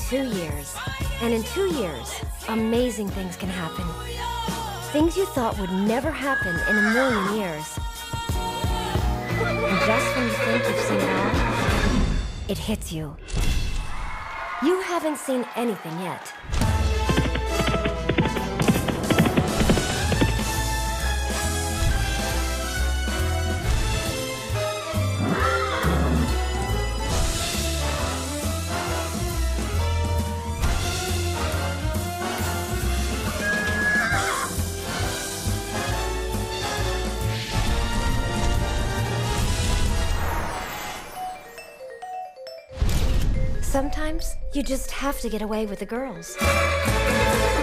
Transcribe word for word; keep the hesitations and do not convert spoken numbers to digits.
two years. And in two years, amazing things can happen. Things you thought would never happen in a million years. And just when you think you've seen it all, it hits you. You haven't seen anything yet. Sometimes you just have to get away with the girls.